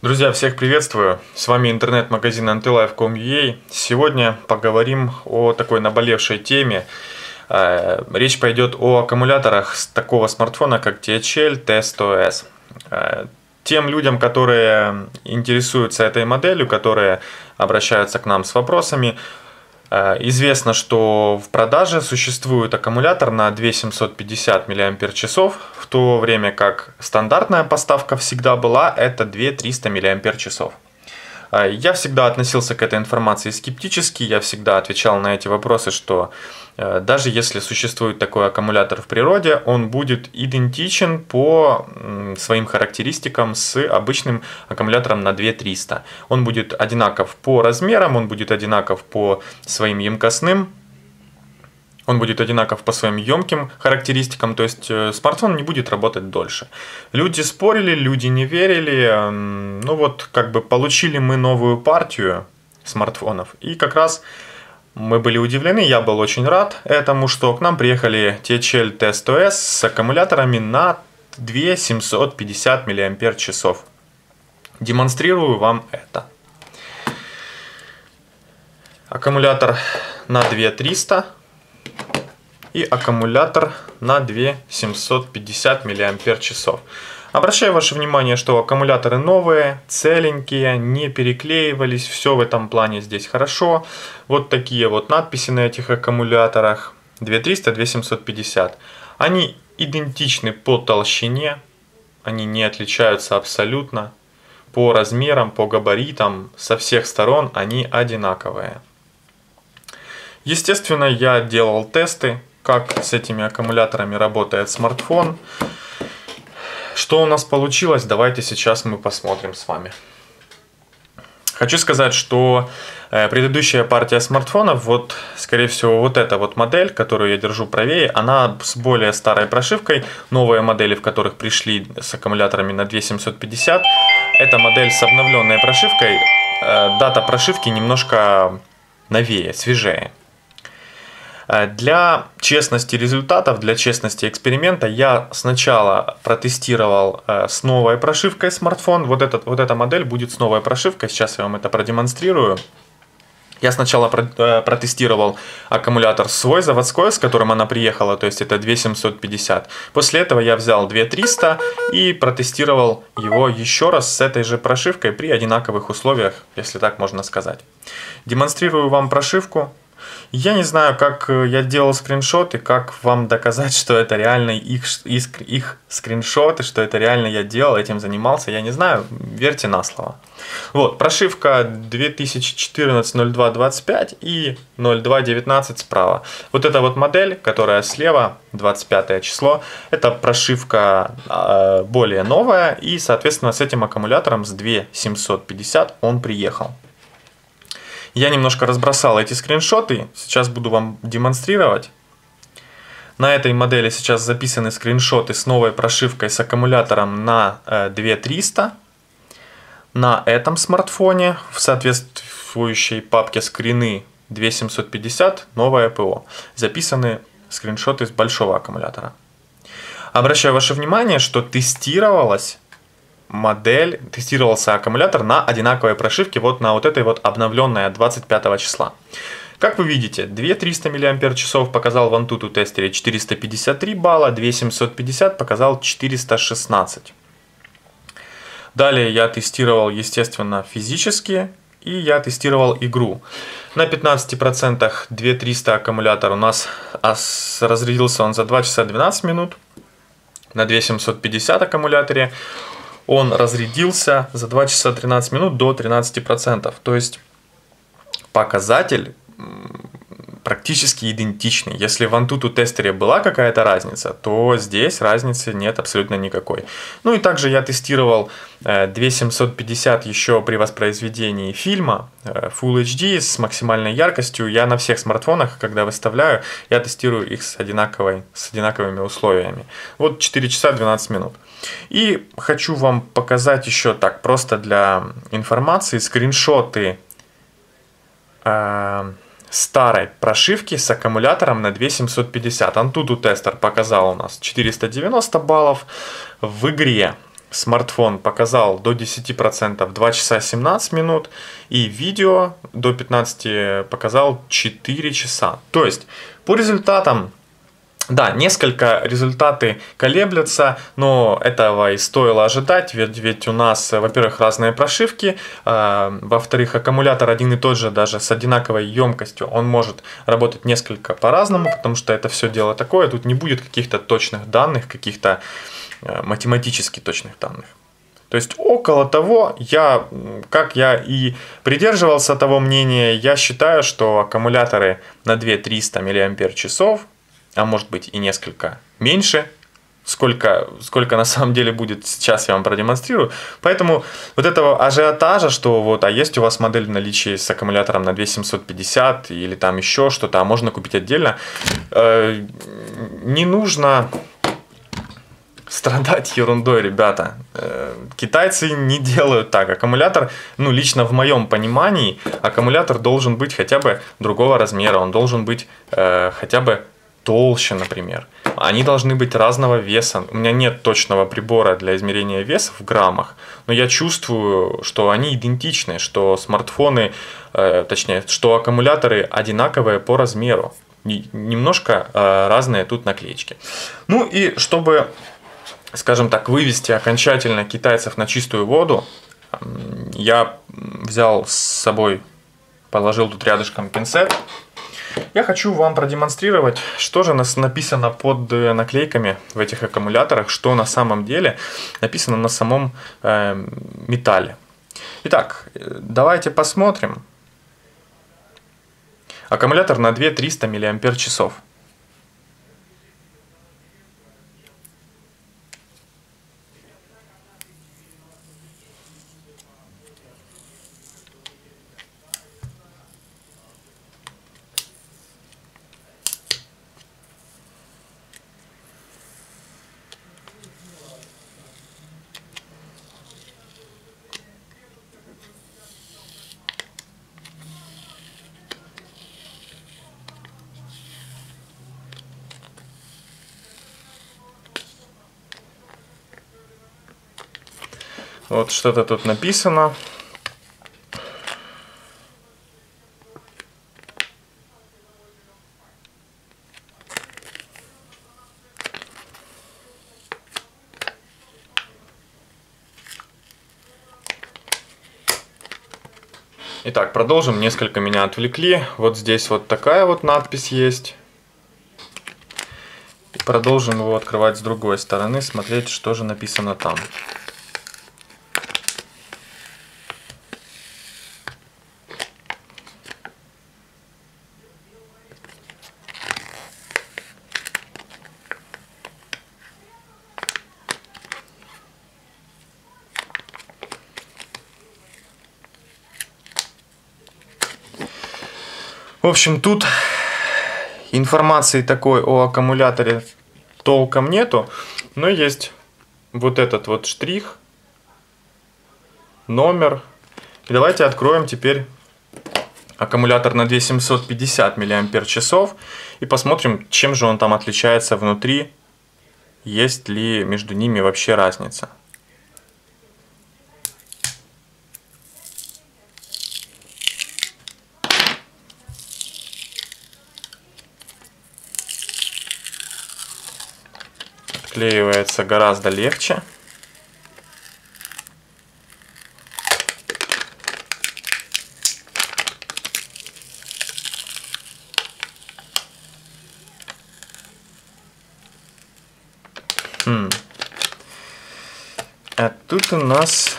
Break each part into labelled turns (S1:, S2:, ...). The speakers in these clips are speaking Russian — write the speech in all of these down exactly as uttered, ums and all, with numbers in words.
S1: Друзья, всех приветствую! С вами интернет-магазин антилайф точка ком точка ю а. Сегодня поговорим о такой наболевшей теме. Речь пойдет о аккумуляторах с такого смартфона, как ти эйч эл ти сто эс. Тем людям, которые интересуются этой моделью, которые обращаются к нам с вопросами, известно, что в продаже существует аккумулятор на две тысячи семьсот пятьдесят миллиампер-часов, в то время как стандартная поставка всегда была это две тысячи триста миллиампер-часов. Я всегда относился к этой информации скептически, я всегда отвечал на эти вопросы, что даже если существует такой аккумулятор в природе, он будет идентичен по своим характеристикам с обычным аккумулятором на две тысячи триста. Он будет одинаков по размерам, он будет одинаков по своим емкостным, он будет одинаков по своим емким характеристикам, то есть смартфон не будет работать дольше. Люди спорили, люди не верили, ну вот как бы получили мы новую партию смартфонов, и как раз мы были удивлены, я был очень рад этому, что к нам приехали ти эйч эл ти сто эс с аккумуляторами на две тысячи семьсот пятьдесят миллиампер-часов. Демонстрирую вам это. Аккумулятор на две тысячи триста и аккумулятор на две тысячи семьсот пятьдесят миллиампер-часов. Обращаю ваше внимание, что аккумуляторы новые, целенькие, не переклеивались, все в этом плане здесь хорошо. Вот такие вот надписи на этих аккумуляторах: две тысячи триста, две тысячи семьсот пятьдесят. Они идентичны по толщине, они не отличаются абсолютно. По размерам, по габаритам, со всех сторон они одинаковые. Естественно, я делал тесты, как с этими аккумуляторами работает смартфон. Что у нас получилось, давайте сейчас мы посмотрим с вами. Хочу сказать, что предыдущая партия смартфонов, вот, скорее всего, вот эта вот модель, которую я держу правее, она с более старой прошивкой. Новые модели, в которых пришли с аккумуляторами на две тысячи семьсот пятьдесят, это модель с обновленной прошивкой. Дата прошивки немножко новее, свежее. Для честности результатов, для честности эксперимента я сначала протестировал с новой прошивкой смартфон. Вот, этот, вот эта модель будет с новой прошивкой, сейчас я вам это продемонстрирую. Я сначала протестировал аккумулятор свой, заводской, с которым она приехала, то есть это две тысячи семьсот пятьдесят. После этого я взял две тысячи триста и протестировал его еще раз с этой же прошивкой при одинаковых условиях, если так можно сказать. Демонстрирую вам прошивку. Я не знаю, как я делал скриншоты, как вам доказать, что это реально их, их, их скриншоты, что это реально я делал, этим занимался, я не знаю, верьте на слово. Вот, прошивка две тысячи четырнадцать ноль два двадцать пять и ноль два девятнадцать справа. Вот эта вот модель, которая слева, двадцать пятое число, это прошивка э, более новая, и, соответственно, с этим аккумулятором с две тысячи семьсот пятьдесят он приехал. Я немножко разбросал эти скриншоты, сейчас буду вам демонстрировать. На этой модели сейчас записаны скриншоты с новой прошивкой с аккумулятором на две тысячи триста. На этом смартфоне в соответствующей папке скрины две тысячи семьсот пятьдесят новое ПО. Записаны скриншоты с большого аккумулятора. Обращаю ваше внимание, что тестировалась модель, тестировался аккумулятор на одинаковой прошивке, вот на вот этой вот обновленной от двадцать пятого числа. Как вы видите, две тысячи триста миллиампер-часов показал в Antutu тестере четыреста пятьдесят три балла, две тысячи семьсот пятьдесят показал четыреста шестнадцать. Далее я тестировал, естественно, физически, и я тестировал игру. На пятнадцати процентах две тысячи триста аккумулятор у нас разрядился он за два часа двенадцать минут. На две тысячи семьсот пятьдесят аккумуляторе он разрядился за два часа тринадцать минут до тринадцати процентов. То есть показатель практически идентичный. Если в Antutu тестере была какая-то разница, то здесь разницы нет абсолютно никакой. Ну и также я тестировал две тысячи семьсот пятьдесят еще при воспроизведении фильма Full эйч ди с максимальной яркостью. Я на всех смартфонах, когда выставляю, я тестирую их с, одинаковой, с одинаковыми условиями. Вот четыре часа двенадцать минут. И хочу вам показать еще так, просто для информации, скриншоты э, старой прошивки с аккумулятором на две тысячи семьсот пятьдесят. Antutu тестер показал у нас четыреста девяносто баллов. В игре смартфон показал до десяти процентов два часа семнадцать минут, и видео до пятнадцати показал четыре часа. То есть по результатам, да, несколько результаты колеблются, но этого и стоило ожидать, ведь, ведь у нас, во-первых, разные прошивки, э, во-вторых, аккумулятор один и тот же, даже с одинаковой емкостью, он может работать несколько по-разному, потому что это все дело такое, тут не будет каких-то точных данных, каких-то э, математически точных данных. То есть около того, я, как я и придерживался того мнения, я считаю, что аккумуляторы на две тысячи триста мАч, а может быть и несколько меньше, сколько, сколько на самом деле будет, сейчас я вам продемонстрирую. Поэтому вот этого ажиотажа, что вот, а есть у вас модель в наличии с аккумулятором на две тысячи семьсот пятьдесят или там еще что-то, а можно купить отдельно, э, не нужно страдать ерундой, ребята. Китайцы не делают так. Аккумулятор, ну лично в моем понимании, аккумулятор должен быть хотя бы другого размера, он должен быть э, хотя бы толще, например. Они должны быть разного веса. У меня нет точного прибора для измерения веса в граммах, но я чувствую, что они идентичны, что смартфоны, э, точнее, что аккумуляторы одинаковые по размеру. Немножко э, разные тут наклеечки. Ну и чтобы, скажем так, вывести окончательно китайцев на чистую воду, я взял с собой, положил тут рядышком пинцет. Я хочу вам продемонстрировать, что же нас написано под наклейками в этих аккумуляторах, что на самом деле написано на самом э, металле. Итак, давайте посмотрим. Аккумулятор на две тысячи триста мАч. Вот что-то тут написано. Итак, продолжим. Несколько меня отвлекли. Вот здесь вот такая вот надпись есть. И продолжим его открывать с другой стороны, смотреть, что же написано там. В общем, тут информации такой о аккумуляторе толком нету, но есть вот этот вот штрих, номер. И давайте откроем теперь аккумулятор на две тысячи семьсот пятьдесят мАч и посмотрим, чем же он там отличается внутри, есть ли между ними вообще разница. Отклеивается гораздо легче. Хм. А тут у нас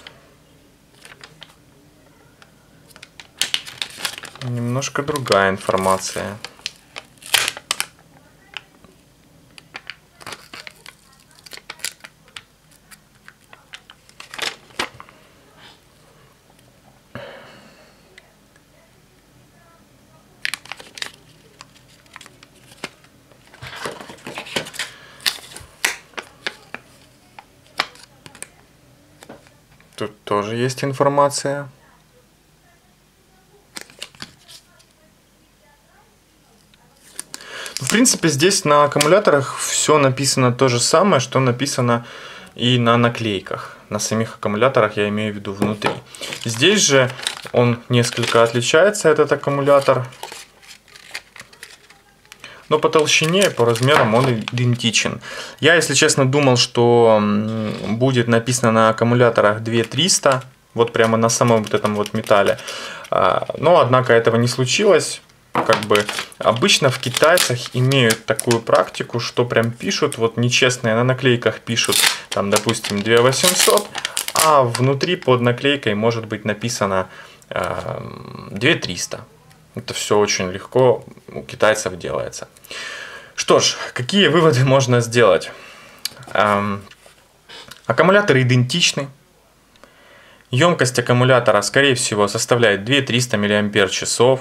S1: немножко другая информация. Тут тоже есть информация. В принципе, здесь на аккумуляторах все написано то же самое, что написано и на наклейках. На самих аккумуляторах я имею в виду внутри. Здесь же он несколько отличается, этот аккумулятор. Но по толщине и по размерам он идентичен. Я, если честно, думал, что будет написано на аккумуляторах две триста. Вот прямо на самом вот этом вот металле. Но, однако, этого не случилось. Как бы обычно в китайцах имеют такую практику, что прям пишут, вот нечестные на наклейках пишут, там, допустим, две восемьсот, а внутри под наклейкой может быть написано э, две триста. Это все очень легко у китайцев делается. Что ж, какие выводы можно сделать? Эм, аккумуляторы идентичны. Емкость аккумулятора, скорее всего, составляет две тысячи триста миллиампер-часов.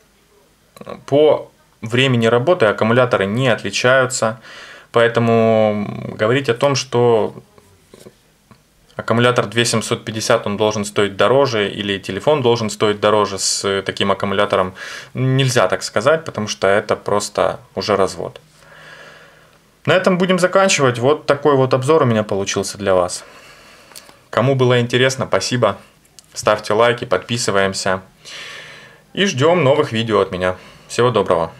S1: По времени работы аккумуляторы не отличаются, поэтому говорить о том, что аккумулятор две тысячи семьсот пятьдесят он должен стоить дороже или телефон должен стоить дороже с таким аккумулятором, нельзя так сказать, потому что это просто уже развод. На этом будем заканчивать. Вот такой вот обзор у меня получился для вас. Кому было интересно, спасибо. Ставьте лайки, подписываемся. И ждем новых видео от меня. Всего доброго.